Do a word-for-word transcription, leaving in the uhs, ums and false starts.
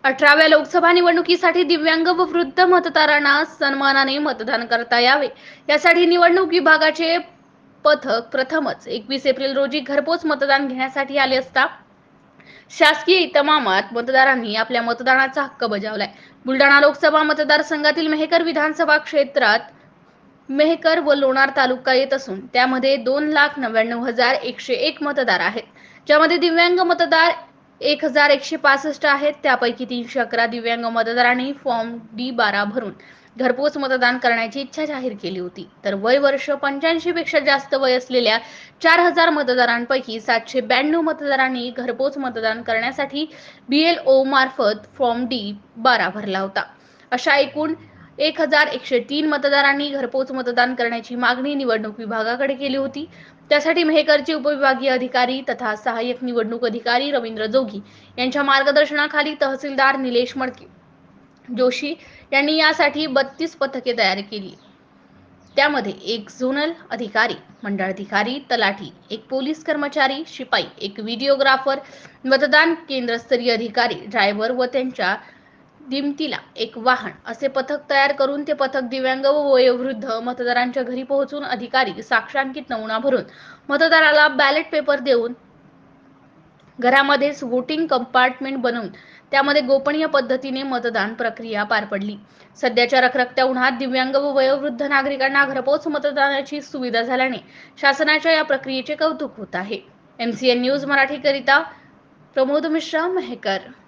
अठराव्या लोकसभा निवडणुकीसाठी दिव्यांग व वृद्ध मतदारांना सन्मानाने मतदान करता यावे यासाठी निवडणूक विभागाचे पथक प्रथमच एकवीस एप्रिल रोजी घरपोच मतदान घेण्यासाठी आले असता शासकीय इतमामात मतदारांनी आपल्या मतदानाचा हक्क बजावलाय। बुलढाणा लोकसभा मतदारसंघातील मेहकर विधानसभा क्षेत्रात मेहकर व लोणार तालुका येत असून त्यामध्ये दोन लाख नव्याण्णव हजार एकशे एक मतदार आहेत, ज्यामध्ये दिव्यांग मतदार एक हजार एकशे पासष्ट आहेत। त्यापैकी तीनशे अकरा दिव्यांग मतदारांनी फॉर्म डी बारा भरून घरपोच मतदान करण्याची इच्छा जाहीर केली होती, तर वय वर्ष पंच्याऐंशी पेक्षा जास्त वय असलेल्या चार हजार मतदारांपैकी सातशे ब्याण्णव मतदारांनी घरपोच मतदान करण्यासाठी बी एल ओ मार्फत फॉर्म डी बारा भरला होता। अशा एकूण एक हजार एकशे तीन मतदारांनी घरपोच मतदान करण्याची मागणी निवडणूक विभागाकडे केली होती। त्यासाठी मेहकरचे उपविभागीय अधिकारी तथा सहाय्यक निवडणूक अधिकारी रवींद्र जोगी यांच्या मार्गदर्शनाखाली तहसीलदार निलेश मडके जोशी यांनी यासाठी बत्तीस पथके तयार केली। त्यामध्ये एक झोनल अधिकारी, मंडळाधिकारी, तलाठी, एक पोलीस कर्मचारी, शिपाई, एक व्हिडिओग्राफर, मतदान केंद्रस्तरीय अधिकारी, ड्रायव्हर व त्यांच्या दिमतीला एक वाहन असे पथक तयार करून ते पथक दिव्यांग व वयोवृद्ध मतदारांच्या घरी पोहोचून अधिकारी साक्षांकित नमुना भरून मतदाराला बॅलेट पेपर देऊन घरामध्येच वोटिंग कंपार्टमेंट बनवून त्यामध्ये गोपनीय पद्धतीने मतदान प्रक्रिया पार पडली। सध्याच्या रखरखत्या उन्हात दिव्यांग व वयोवृद्ध नागरिकांना घरपोच मतदानाची सुविधा झाल्याने शासनाच्या या प्रक्रियेचे कौतुक होत आहे। M C N news Marathi करिता प्रमोद मिश्रा, मेहकर।